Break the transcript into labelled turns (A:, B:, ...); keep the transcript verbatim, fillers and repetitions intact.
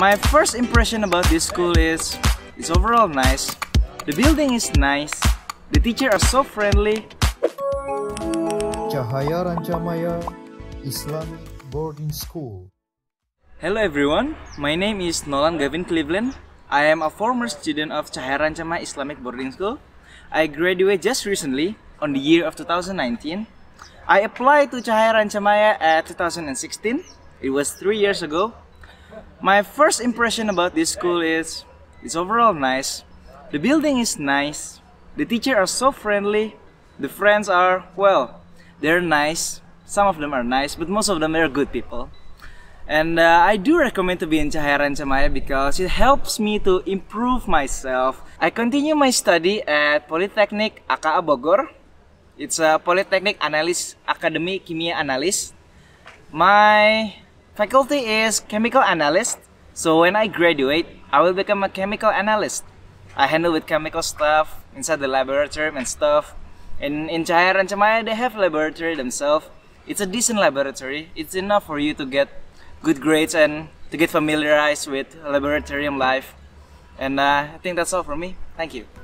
A: My first impression about this school is it's overall nice. The building is nice. The teachers are so friendly.
B: Cahaya Rancamaya Islamic Boarding School.
A: Hello everyone, my name is Nolan Gavin Cleveland. I am a former student of Cahaya Rancamaya Islamic Boarding School. I graduated just recently on the year of two thousand nineteen. I applied to Cahaya Rancamaya at two thousand sixteen. It was three years ago. My first impression about this school is it's overall nice. The building is nice. The teachers are so friendly. The friends are, well, they're nice. Some of them are nice, but most of them are good people. And uh, I do recommend to be in Cahaya Rancamaya because it helps me to improve myself. I continue my study at Polytechnic A K A Bogor. It's a Polytechnic Analyst Academy Kimia Analyst. My faculty is Chemical Analyst. So when I graduate, I will become a Chemical Analyst. I handle with chemical stuff inside the laboratory and stuff. And in Cahaya Rancamaya, they have laboratory themselves. It's a decent laboratory. It's enough for you to get good grades and to get familiarized with laboratorium life. And uh, I think that's all for me. Thank you.